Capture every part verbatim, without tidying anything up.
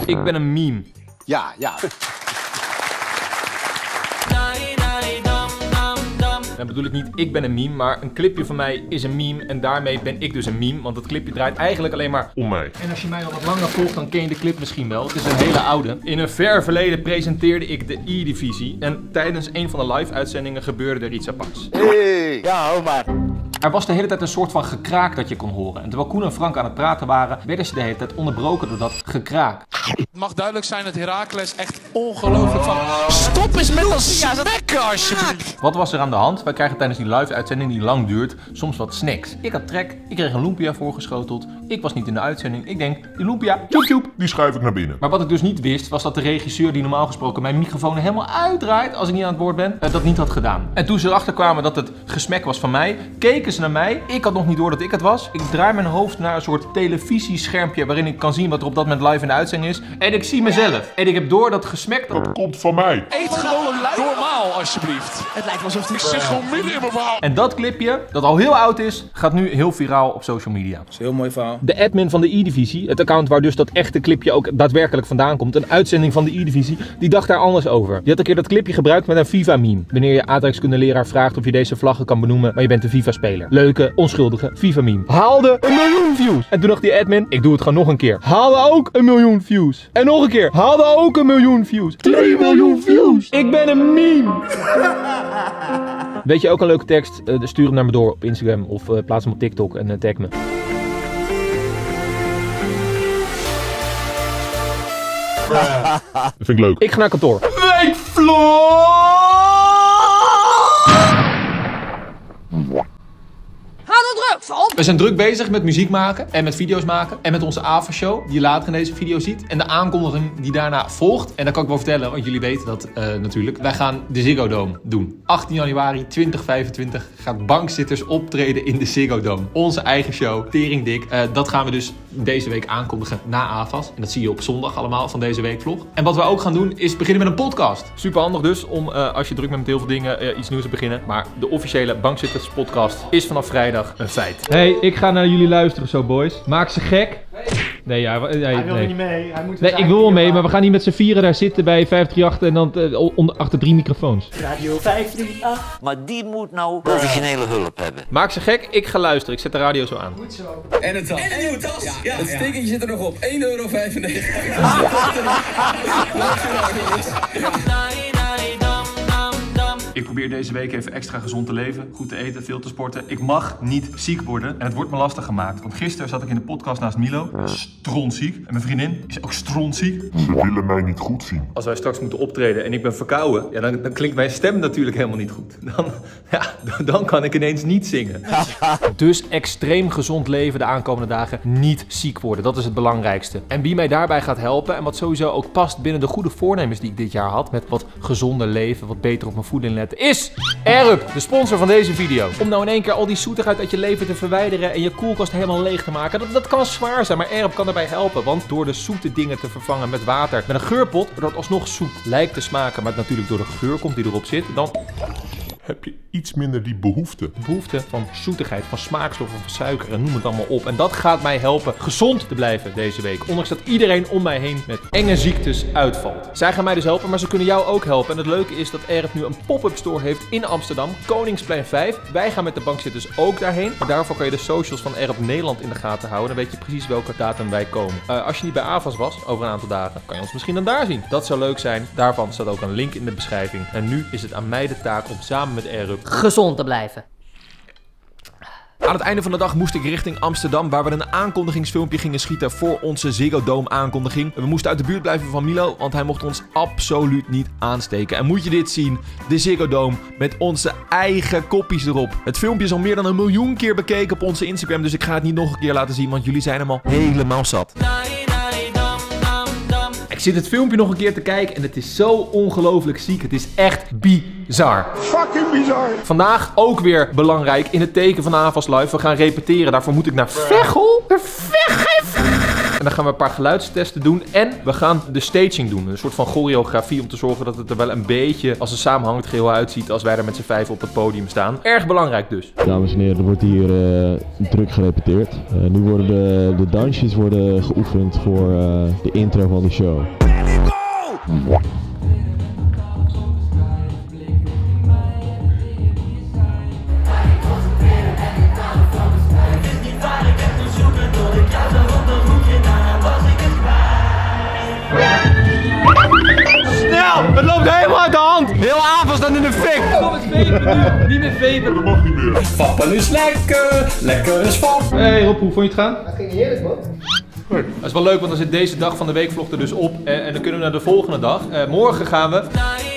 Ik ben een meme. Ja, ja. Dan bedoel ik niet, ik ben een meme, maar een clipje van mij is een meme en daarmee ben ik dus een meme, want dat clipje draait eigenlijk alleen maar om mij. En als je mij al wat langer volgt, dan ken je de clip misschien wel. Het is een hele oude. In een ver verleden presenteerde ik de E-divisie en tijdens een van de live-uitzendingen gebeurde er iets aparts. Hey. Ja, hou maar. Er was de hele tijd een soort van gekraak dat je kon horen. En terwijl Koen en Frank aan het praten waren, werden ze de hele tijd onderbroken door dat gekraak. Het mag duidelijk zijn dat Heracles echt ongelooflijk van... Stop eens met dat smekken alsjeblieft! Wat was er aan de hand? Wij krijgen tijdens die live-uitzending die lang duurt, soms wat snacks. Ik had trek, ik kreeg een lumpia voorgeschoteld. Ik was niet in de uitzending. Ik denk, die lumpia, tjoep tjoep, die schuif ik naar binnen. Maar wat ik dus niet wist, was dat de regisseur die normaal gesproken mijn microfoon helemaal uitdraait als ik niet aan het woord ben, dat niet had gedaan. En toen ze erachter kwamen dat het gesmek was van mij, keken ze naar mij. Ik had nog niet door dat ik het was. Ik draai mijn hoofd naar een soort televisieschermpje waarin ik kan zien wat er op dat moment live in de uitzending is. En ik zie mezelf. En ik heb door dat gesmek, dat komt van mij. Eet gewoon normaal alsjeblieft. Het lijkt wel alsof ik zeg gewoon midden in mijn verhaal. En dat clipje, dat al heel oud is, gaat nu heel viraal op social media. Dat is een heel mooi verhaal. De admin van de E-divisie, het account waar dus dat echte clipje ook daadwerkelijk vandaan komt, een uitzending van de E-divisie, die dacht daar anders over. Die had een keer dat clipje gebruikt met een FIFA-meme. Wanneer je aardrijkskundeleraar vraagt of je deze vlaggen kan benoemen, maar je bent een FIFA-speler. Leuke, onschuldige FIFA-meme. Haalde een miljoen views. En toen dacht die admin, ik doe het gewoon nog een keer. Haalde ook een miljoen views. En nog een keer. Haalde ook een miljoen views. twee miljoen views. Ik ben een meme. Weet je ook een leuke tekst? Uh, stuur hem naar me door op Instagram of uh, plaats hem op TikTok en uh, tag me. Dat vind ik leuk. Ik ga naar kantoor. Weekvlog! We zijn druk bezig met muziek maken en met video's maken en met onze avondshow die je later in deze video ziet en de aankondiging die daarna volgt. En dat kan ik wel vertellen, want jullie weten dat uh, natuurlijk. Wij gaan de Ziggo Dome doen. achttien januari tweeduizend vijfentwintig gaat Bankzitters optreden in de Ziggo Dome. Onze eigen show, teringdik. Uh, dat gaan we dus deze week aankondigen na A F A S. En dat zie je op zondag allemaal van deze weekvlog. En wat we ook gaan doen is beginnen met een podcast. Super handig dus om uh, als je druk bent met heel veel dingen uh, iets nieuws te beginnen. Maar de officiële Bankzitters podcast is vanaf vrijdag een feit. Hey, ik ga naar jullie luisteren zo, boys. Maak ze gek. Nee, ja, nee, hij wil nee. niet mee. Hij moet nee, ik wil wel mee, maar we gaan niet met z'n vieren daar zitten bij vijf drie acht en dan uh, onder, achter drie microfoons. Radio vijf drie acht. Maar die moet nou professionele hulp hebben. Maak ze gek, ik ga luisteren. Ik zet de radio zo aan. Goed zo. En het tas. En een nieuwe tas. Ja, ja, het stekentje ja. zit er nog op. één euro vijfennegentig. Ik probeer deze week even extra gezond te leven, goed te eten, veel te sporten. Ik mag niet ziek worden en het wordt me lastig gemaakt. Want gisteren zat ik in de podcast naast Milo, strontziek. En mijn vriendin is ook strontziek. Ze willen mij niet goed zien. Als wij straks moeten optreden en ik ben verkouden, ja, dan, dan klinkt mijn stem natuurlijk helemaal niet goed. Dan, ja, dan kan ik ineens niet zingen. Dus extreem gezond leven de aankomende dagen, niet ziek worden. Dat is het belangrijkste. En wie mij daarbij gaat helpen en wat sowieso ook past binnen de goede voornemens die ik dit jaar had, met wat gezonder leven, wat beter op mijn voeding letten, is Airup, de sponsor van deze video. Om nou in één keer al die zoetigheid uit je leven te verwijderen en je koelkast helemaal leeg te maken, dat, dat kan zwaar zijn, maar Airup kan daarbij helpen. Want door de zoete dingen te vervangen met water, met een geurpot, waardoor het alsnog zoet lijkt te smaken, maar het natuurlijk door de geur komt die erop zit, dan heb je iets minder die behoefte. Behoefte van zoetigheid, van smaakstoffen, van suiker en noem het allemaal op. En dat gaat mij helpen gezond te blijven deze week. Ondanks dat iedereen om mij heen met enge ziektes uitvalt. Zij gaan mij dus helpen, maar ze kunnen jou ook helpen. En het leuke is dat Airup nu een pop-up store heeft in Amsterdam. Koningsplein vijf. Wij gaan met de Bankzitters ook daarheen. Maar daarvoor kan je de socials van Airup Nederland in de gaten houden. Dan weet je precies welke datum wij komen. Uh, als je niet bij A F A S was, over een aantal dagen, kan je ons misschien dan daar zien. Dat zou leuk zijn. Daarvan staat ook een link in de beschrijving. En nu is het aan mij de taak om samen met Airup gezond te blijven. Aan het einde van de dag moest ik richting Amsterdam, waar we een aankondigingsfilmpje gingen schieten voor onze Ziggo Dome aankondiging. We moesten uit de buurt blijven van Milo, want hij mocht ons absoluut niet aansteken. En moet je dit zien, de Ziggo Dome met onze eigen koppies erop. Het filmpje is al meer dan een miljoen keer bekeken op onze Instagram, dus ik ga het niet nog een keer laten zien, want jullie zijn hem al helemaal zat. Ik zit het filmpje nog een keer te kijken en het is zo ongelooflijk ziek. Het is echt bizar. Fucking bizar. Vandaag ook weer belangrijk in het teken van A F A S Live. We gaan repeteren. Daarvoor moet ik naar Veghel. Naar Veghel. dan gaan we een paar geluidstesten doen. En we gaan de staging doen. Een soort van choreografie om te zorgen dat het er wel een beetje als een samenhangend geheel uitziet als wij er met z'n vijf op het podium staan. Erg belangrijk dus. Dames en heren, er wordt hier uh, druk gerepeteerd. Uh, nu worden de, de dansjes worden geoefend voor uh, de intro van de show. Het loopt helemaal uit de hand! Heel avond staat in de fik! Kom het vapen nu! Niet meer vapen! Dat mag niet meer. Vappen is lekker, lekker is vap. Hé hey Rob, hoe vond je het gaan? Dat ging heerlijk, man. Dat is wel leuk, want dan zit deze dag van de weekvlog er dus op. En, en dan kunnen we naar de volgende dag. Uh, morgen gaan we...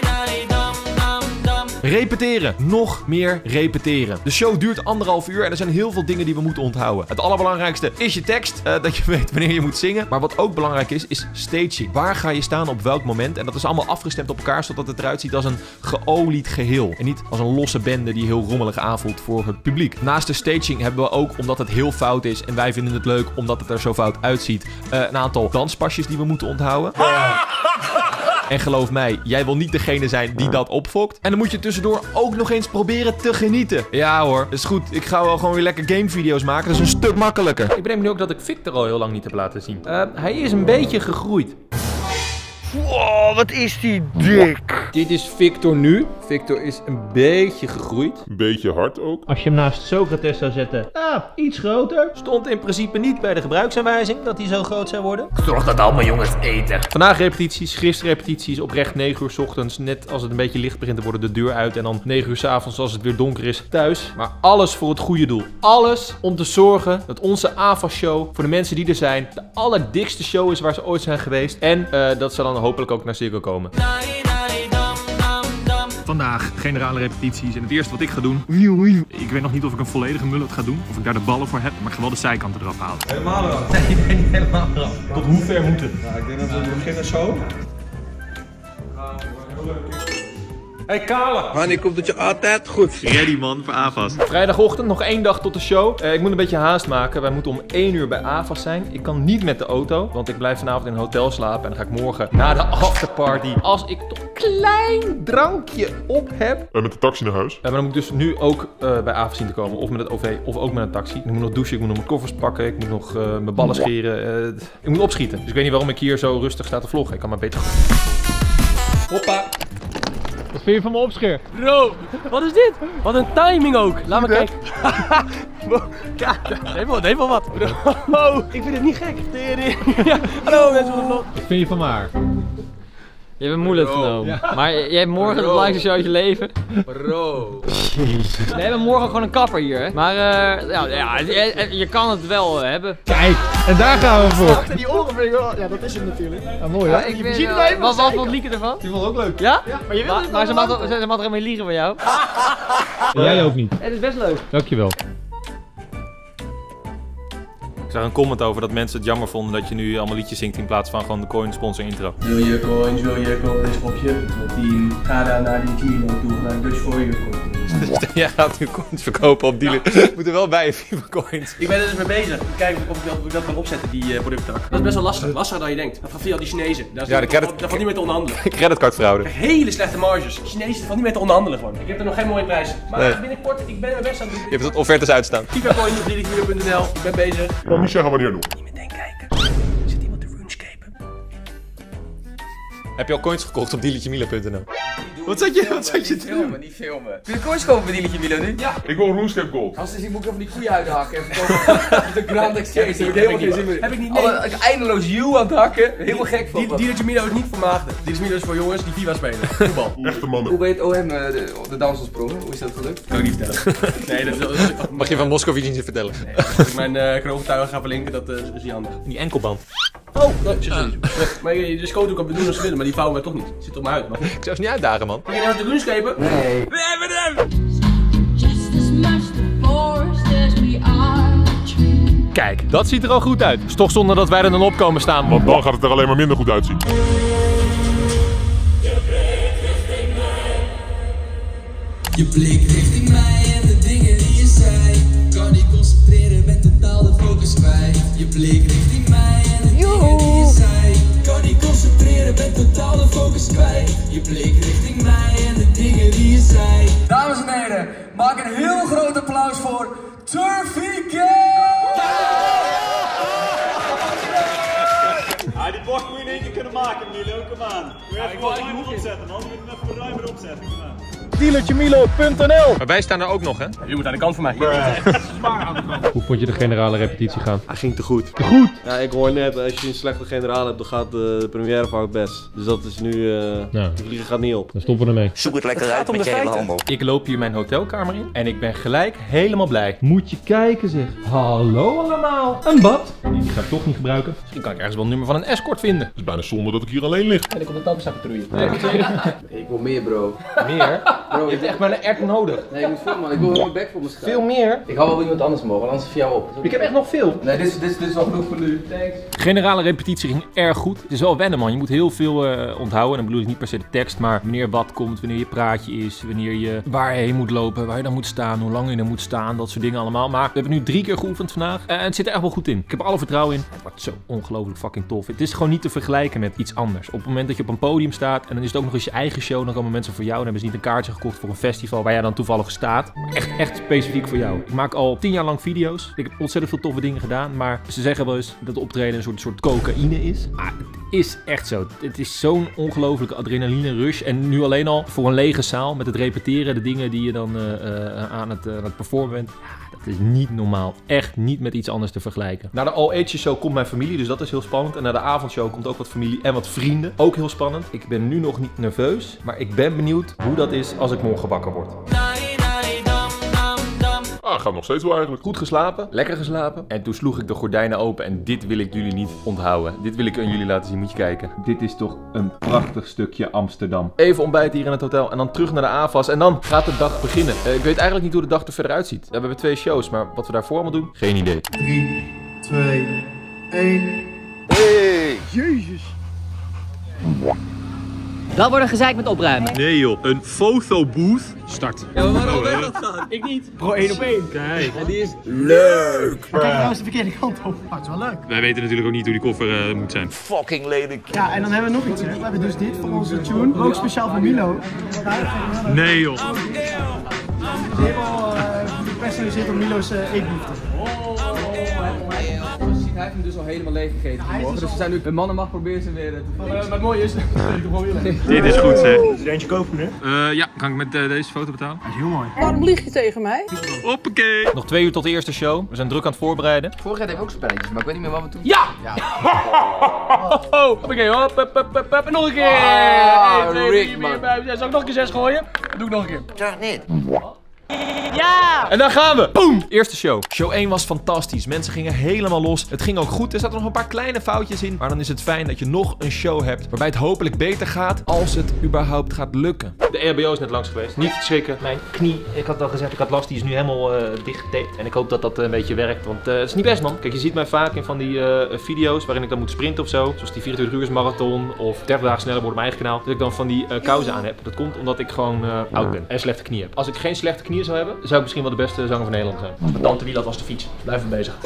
repeteren. Nog meer repeteren. De show duurt anderhalf uur en er zijn heel veel dingen die we moeten onthouden. Het allerbelangrijkste is je tekst. Uh, dat je weet wanneer je moet zingen. Maar wat ook belangrijk is, is staging. Waar ga je staan op welk moment? En dat is allemaal afgestemd op elkaar, zodat het eruit ziet als een geolied geheel. En niet als een losse bende die heel rommelig aanvoelt voor het publiek. Naast de staging hebben we ook, omdat het heel fout is en wij vinden het leuk omdat het er zo fout uitziet, uh, een aantal danspasjes die we moeten onthouden. En geloof mij, jij wil niet degene zijn die dat opfokt. En dan moet je tussendoor ook nog eens proberen te genieten. Ja hoor, dat is goed. Ik ga wel gewoon weer lekker gamevideo's maken. Dat is een stuk makkelijker. Ik bedenk nu ook dat ik Victor al heel lang niet heb laten zien. Uh, hij is een beetje gegroeid. Wow, wat is die dik. Dit is Victor nu. Victor is een beetje gegroeid. Een beetje hard ook. Als je hem naast Socrates zou zetten, ah, iets groter. Stond in principe niet bij de gebruiksaanwijzing dat hij zo groot zou worden. Zorg dat allemaal jongens eten. Vandaag repetities, gisteren repetities, oprecht negen uur 's ochtends. Net als het een beetje licht begint te worden de deur uit. En dan negen uur 's avonds als het weer donker is thuis. Maar alles voor het goede doel. Alles om te zorgen dat onze AVA-show voor de mensen die er zijn de allerdikste show is waar ze ooit zijn geweest. En uh, dat ze dan hopelijk ook naar Cirkel komen. Vandaag generale repetities en het eerste wat ik ga doen. Ik weet nog niet of ik een volledige mullet ga doen. Of ik daar de ballen voor heb, maar ik ga wel de zijkanten eraf halen. Helemaal eraf. Nee, ik ben niet helemaal eraf. Tot hoe ver moet het? Nou, ik denk dat we beginnen zo. Hey Kale! Man, ik hoop dat je altijd goed zit. Ready man voor A V A's. Vrijdagochtend, nog één dag tot de show. Uh, ik moet een beetje haast maken. Wij moeten om één uur bij A V A's zijn. Ik kan niet met de auto, want ik blijf vanavond in een hotel slapen. En dan ga ik morgen naar de afterparty. Als ik toch een klein drankje op heb. En met de taxi naar huis. Uh, maar dan moet ik dus nu ook uh, bij A V A's zien te komen. Of met het O V, of ook met een taxi. Ik moet nog douchen, ik moet nog mijn koffers pakken. Ik moet nog uh, mijn ballen scheren. Uh, ik moet opschieten. Dus ik weet niet waarom ik hier zo rustig sta te vloggen. Ik kan maar beter... Hoppa. Wat vind je van mijn opscheer? Bro, wat is dit? Wat een timing ook. Laat me kijken. Ja, het heeft wel, heeft wel wat. Bro, ik vind het niet gek. Ja, hallo mensen van de vlog. Wat vind je van haar? Je hebt een moeilijk genomen. Ja. Maar jij hebt morgen het belangrijkste show uit je leven. Bro. We hebben morgen gewoon een kapper hier, hè. Maar uh, ja, ja, je, je kan het wel uh, hebben. Kijk, en daar gaan we voor. Achter die oren vind ik wel. Ja, dat is het natuurlijk. Ja, mooi hè? Ja, ik vind, uh, wat wat vond Lieke ervan? Die vond het ook leuk. Ja? Ja, maar je wil het maar ze mag, ze, ze mag er helemaal liegen van jou. En jij ook niet. Het is best leuk. Dankjewel. Ik zag een comment over dat mensen het jammer vonden dat je nu allemaal liedjes zingt in plaats van gewoon de coin sponsor intro. Wil je coins, wil je coins op je tien? Ga dan naar die Gino toe, ga dus voor je coins. Jij gaat nu coins verkopen op dealer. Je moet er wel bij, FIFA coins. Ik ben er dus mee bezig. Kijken of ik dat, of ik dat kan opzetten, die uh, producttak. Dat is best wel lastig. Lastiger dan je denkt. Dat gaat via al die Chinezen. Daar is ja, de credit... dat valt niet meer te onderhandelen. Creditcardfraude. Hele slechte marges. Chinezen valt niet meer te onderhandelen gewoon. Ik heb er nog geen mooie prijs. Maar nee. binnenkort, ik ben er best aan het doen. Je hebt het offertes uitstaan. FIFA coins op dealer punt n l. Ik ben bezig. Ik kan niet zeggen wanneer doen. Niet meteen kijken. Zit iemand te runescapen? Heb je al coins gekocht op dealertje mila punt n l? Wat zat je, wat zat je te doen? Filmen, niet filmen. Kun je coins kopen bij Dealertje Milo nu? Ja. Ik wil RuneScape Gold. Als ik moet ik even die koeien uithakken. Even kopen. De Grand Exchange. Heb ik helemaal geen zin meer. Heb ik niet. Nee. Alle, eindeloos you aan het hakken. Helemaal gek van. Dealertje Milo is niet voor maagden. Dealertje Milo is voor jongens die FIFA spelen. Voetbal. Echte mannen. Hoe weet O M de, de dans ontsprongen? Hoe is dat gelukt? Kan ik niet vertellen. Nee, dat is... Mag je van Moscovici niet vertellen? Nee. Als ik mijn uh, kroongetuigen ga verlinken, dat uh, is niet handig. Die enkelband. Oh, nee, uh. Maar je, de scoot kan bedoelen als ze willen, maar die vouwen wij toch niet. Zit op mijn huid, man. Ik zou ze niet uitdagen, man. Ga je nou te runescapen? Nee. We hebben hem! Kijk, dat ziet er al goed uit. Is toch zonder dat wij er dan op komen staan. Want dan gaat het er alleen maar minder goed uitzien. Je blik richting mij en de dingen die je zei. Kan niet concentreren, ben totaal de focus kwijt. Je blik richting mij en de dingen Je bleek richting mij en de dingen die je zei. Dames en heren, maak een heel groot applaus voor Turfie. Ah, die bocht moet je in één keer kunnen maken, Milo. Kom aan. Moet je even wat ruimer opzetten, anders moet je hem even ruimer opzetten. Kom aan. dealertje milo punt n l. Maar wij staan er ook nog, hè? Jullie moeten aan de kant van mij. Hoe vond je de generale repetitie gaan? Hij ging te goed. Te goed? Ja, ik hoor net, als je een slechte generaal hebt, dan gaat de, de première vaak best. Dus dat is nu, uh, ja. de vliegen gaat niet op. Dan stoppen we ermee. Zoek het lekker uit met je hele handel. Ik loop hier mijn hotelkamer in en ik ben gelijk helemaal blij. Moet je kijken zeg. Hallo allemaal. Een bad. Die, die ga ik toch niet gebruiken. Misschien kan ik ergens wel een nummer van een escort vinden. Het is bijna zonde dat ik hier alleen lig. En ik op de tappen staan patrouille. Ik wil meer, bro. Meer? Bro, Je hebt echt maar een act nodig. Nee, ik moet veel, man. Ik wil mijn bek voor me schrijven. Veel meer? Ik hou wel iemand anders mogen, anders voor jou op. Ik heb echt nog veel. Nee, dit is, dit is, dit is wel genoeg voor nu. Thanks. Generale repetitie ging erg goed. Het is wel wennen, man. Je moet heel veel uh, onthouden. En dan bedoel ik niet per se de tekst, maar wanneer wat komt, wanneer je praatje is, wanneer je waar je heen moet lopen, waar je dan moet staan, hoe lang je er moet staan, dat soort dingen allemaal. Maar we hebben nu drie keer geoefend vandaag en het zit er echt wel goed in. Ik heb er alle vertrouwen in. Het wordt zo ongelooflijk fucking tof. Het is gewoon niet te vergelijken met iets anders. Op het moment dat je op een podium staat en dan is het ook nog eens je eigen show, dan komen mensen voor jou en hebben ze niet een kaartje gekocht voor een festival waar jij dan toevallig staat. Echt, echt specifiek voor jou. Ik maak al tien jaar lang video's. Ik heb ontzettend veel toffe dingen gedaan, maar ze zeggen wel eens dat optreden een soort, soort cocaïne is. Maar het is echt zo. Het is zo'n ongelofelijke adrenaline rush. En nu alleen al voor een lege zaal met het repeteren, de dingen die je dan uh, uh, aan, het, uh, aan het performen bent. Ja, dat is niet normaal. Echt niet met iets anders te vergelijken. Na de All Ages show komt mijn familie, dus dat is heel spannend. En na de avondshow komt ook wat familie en wat vrienden. Ook heel spannend. Ik ben nu nog niet nerveus, maar ik ben benieuwd hoe dat is als ik morgen wakker word. Ah, gaat nog steeds wel eigenlijk. Goed geslapen, lekker geslapen. En toen sloeg ik de gordijnen open en dit wil ik jullie niet onthouden. Dit wil ik aan jullie laten zien, moet je kijken. Dit is toch een prachtig stukje Amsterdam. Even ontbijten hier in het hotel en dan terug naar de A F A S en dan gaat de dag beginnen. Uh, ik weet eigenlijk niet hoe de dag er verder uitziet. Ja, we hebben twee shows, maar wat we daarvoor allemaal doen, geen idee. drie, twee, één. Hey, jezus. Wel worden gezeik met opruimen. Nee joh, een fotobooth. Start. Ja, maar waarom ben je dat gaan? Ik niet. Bro, één op één. Kijk. En die is leuk. Kijk nou eens de verkeerde kant op. Oh, het is wel leuk. Wij weten natuurlijk ook niet hoe die koffer uh, moet zijn. Fucking lelijk. Ja, en dan hebben we nog iets. Hè. We hebben dus dit voor onze tune. Ook speciaal voor Milo. Nee joh. Helemaal uh, gepersonaliseerd op Milo's uh, eetbehoeften. Hij heeft hem dus al helemaal leeg gegeten vanmorgen. Dus we zijn nu een mannenmacht proberen ze weer te uh, Maar het mooie is, dit is goed zeg. Is er eentje kopen nu? Uh, ja, kan ik met uh, deze foto betalen? Dat is heel mooi. Waarom lieg je tegen mij? Hoppakee. Nog twee uur tot de eerste show. We zijn druk aan het voorbereiden. Vorig jaar hebben we ook spelletjes, maar ik weet niet meer wat we toen... Ja! Ja! Oh, hoppakee, hop, hop, hop, hop, hop. En nog een keer! Oh, één, twee, Rick, drie, man. vier, vijf, zes. Zal ik nog een keer zes gooien? Doe ik nog een keer. Zeg niet. Ja! En daar gaan we! Boom! Eerste show. Show één was fantastisch. Mensen gingen helemaal los. Het ging ook goed. Er zaten nog een paar kleine foutjes in. Maar dan is het fijn dat je nog een show hebt waarbij het hopelijk beter gaat als het überhaupt gaat lukken. De E H B O is net langs geweest. Niet schrikken. Mijn knie, ik had al gezegd, ik had last. Die is nu helemaal uh, dichtgetaped. En ik hoop dat dat uh, een beetje werkt. Want uh, het is niet best, man. Kijk, je ziet mij vaak in van die uh, video's waarin ik dan moet sprinten of zo. Zoals die vierentwintig uur marathon of dertig dagen sneller worden op mijn eigen kanaal. Dat ik dan van die uh, kousen aan heb. Dat komt omdat ik gewoon uh, oud ben en slechte knieën heb. Als ik geen slechte knieën zou hebben, zou ik misschien wel de beste zanger van Nederland zijn. Mijn tante Wieland was de fiets. Blijf me bezig.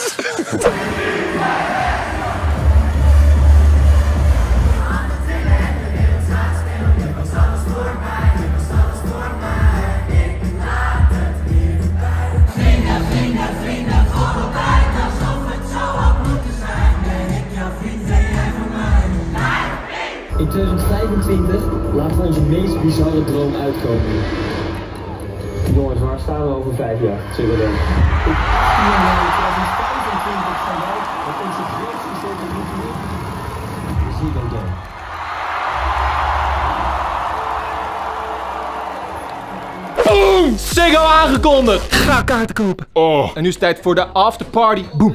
In twintig vijfentwintig laten we onze meest bizarre droom uitkomen. Jongens, waar staan we over vijf jaar? Zullen we dan? Ik twintig vijfentwintig van wij dat onze grootste zet niet meer. Zie dan dan. Boom! Ziggo aangekondigd! Ga kaarten kopen. Oh. En nu is het tijd voor de afterparty. Boom!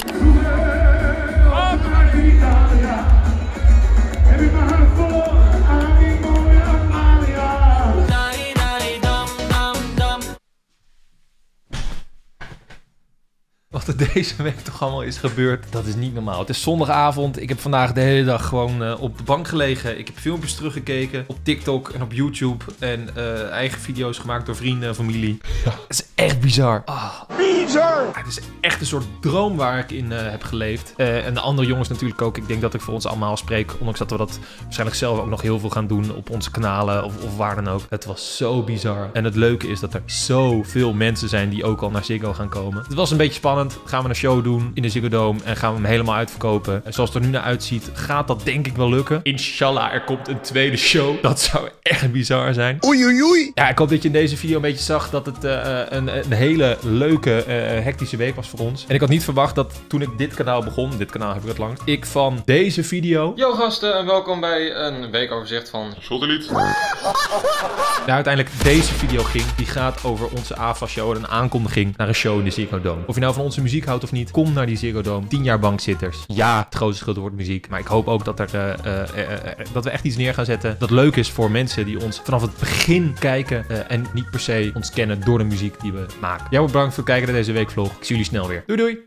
Wat er deze week toch allemaal is gebeurd, dat is niet normaal. Het is zondagavond, ik heb vandaag de hele dag gewoon uh, op de bank gelegen. Ik heb filmpjes teruggekeken op TikTok en op YouTube. En uh, eigen video's gemaakt door vrienden en familie. Ja. Het is echt bizar. Oh. Bizar! bizar! Ja, het is echt een soort droom waar ik in uh, heb geleefd. Uh, en de andere jongens natuurlijk ook. Ik denk dat ik voor ons allemaal spreek. Ondanks dat we dat waarschijnlijk zelf ook nog heel veel gaan doen op onze kanalen of, of waar dan ook. Het was zo bizar. En het leuke is dat er zoveel mensen zijn die ook al naar Ziggo gaan komen. Het was een beetje spannend. Gaan we een show doen in de Ziggo Dome en gaan we hem helemaal uitverkopen. En zoals het er nu naar uitziet, gaat dat denk ik wel lukken. Inshallah, er komt een tweede show. Dat zou echt bizar zijn. Oei, oei, oei. Ja, ik hoop dat je in deze video een beetje zag dat het uh, een, een hele leuke, uh, hectische week was voor ons. En ik had niet verwacht dat toen ik dit kanaal begon, dit kanaal heb ik het langst, ik van deze video... Yo gasten en welkom bij een weekoverzicht van Shottelite. Nou, uiteindelijk deze video ging. Die gaat over onze A F A show en een aankondiging naar een show in de Ziggo Dome. Of je nou van onze muziek houdt of niet, kom naar die Ziggo Dome. tien jaar bankzitters. Ja, het grootste schuld wordt muziek. Maar ik hoop ook dat, er, uh, uh, uh, uh, dat we echt iets neer gaan zetten dat leuk is voor mensen die ons vanaf het begin kijken uh, en niet per se ons kennen door de muziek die we maken. Jij wordt bedankt voor het kijken naar deze weekvlog. Ik zie jullie snel weer. Doei doei!